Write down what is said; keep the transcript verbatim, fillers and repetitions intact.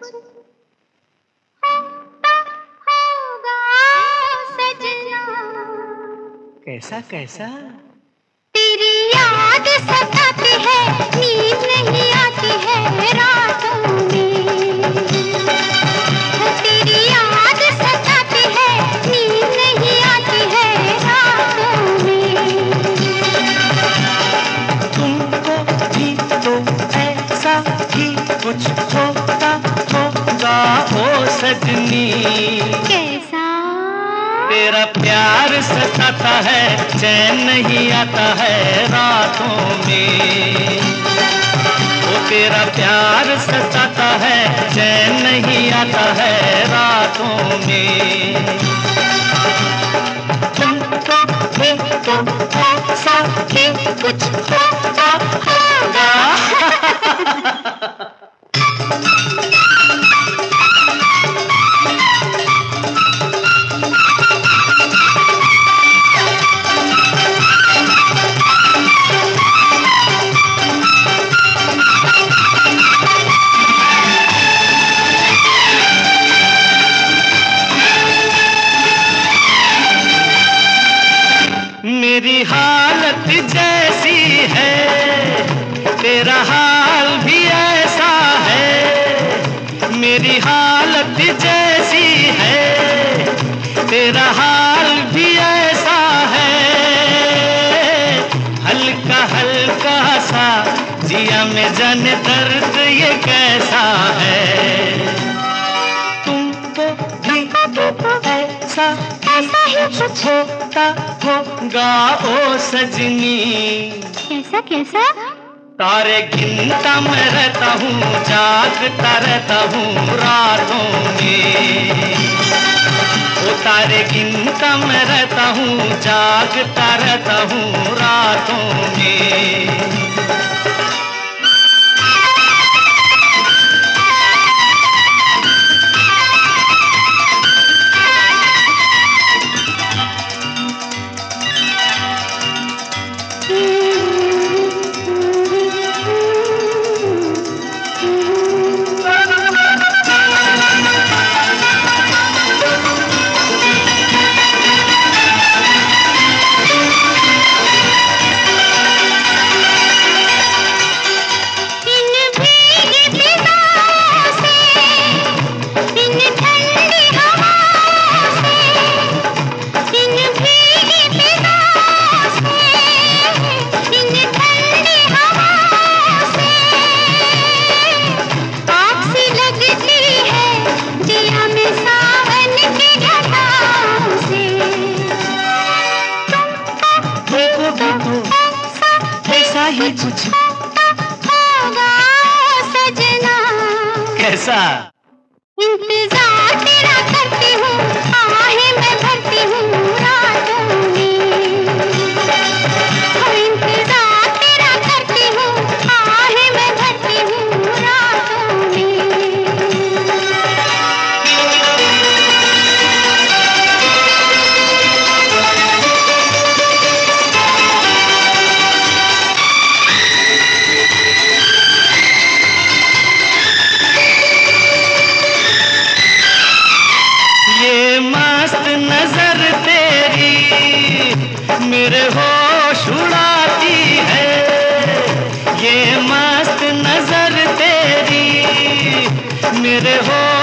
होगा सजना। कैसा कैसा? तेरी याद सताती है, नींद नहीं आती है रातों में। तेरी याद सताती है, नींद नहीं आती है रातों में। तुमको भी तो ऐसा ही कुछ होता होगा ओ सजनी। कैसा? तेरा प्यार सताता है, चैन नहीं आता है रातों में। वो तेरा प्यार सताता है, चैन नहीं आता है रातों में। तुमको भी तो ऐसा ही कुछ होता होगा। मेरी हालत जैसी है, तेरा हाल भी ऐसा है। मेरी हालत जैसी है, तेरा हाल भी ऐसा है। हल्का हल्का सा जिया में जाने दर्द ये कैसा है। तुमको भी तो ऐसा ऐसा ही कुछ होता होगा ओ सजनी। कैसा कैसा? तारे गिनता मैं रहता हूँ, जागता रहता हूँ रातों में। ओ तारे गिनता मैं रहता हूँ, जागता रहता हूँ रातों में। ही कुछ होगा सजना। कैसा? इंतजार तेरा करती हूँ, आहें मैं भरती हूँ रातों में। इंतजार तेरा करती हूँ, आहें मैं भरती हूँ रातों में। नजर तेरी मेरे होश उड़ाती है। ये मस्त नजर तेरी मेरे होश